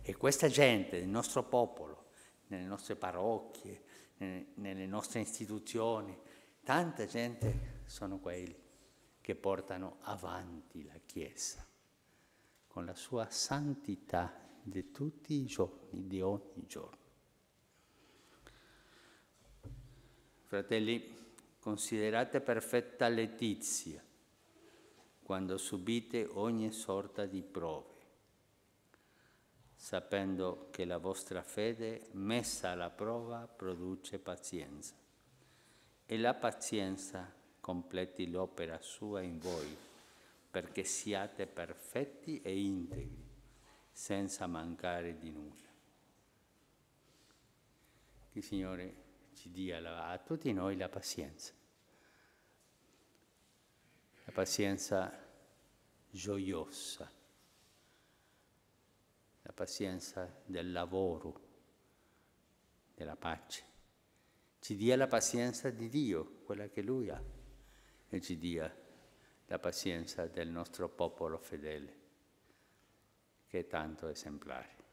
E questa gente, il nostro popolo, nelle nostre parrocchie, nelle nostre istituzioni, tanta gente sono quelli che portano avanti la Chiesa con la sua santità di tutti i giorni, di ogni giorno. Fratelli, considerate perfetta letizia quando subite ogni sorta di prove, sapendo che la vostra fede, messa alla prova, produce pazienza. E la pazienza completi l'opera sua in voi, perché siate perfetti e integri, senza mancare di nulla. Che il Signore ci dia a tutti noi la pazienza gioiosa, la pazienza del lavoro, della pace. Ci dia la pazienza di Dio, quella che Lui ha, e ci dia la pazienza del nostro popolo fedele, che è tanto esemplare.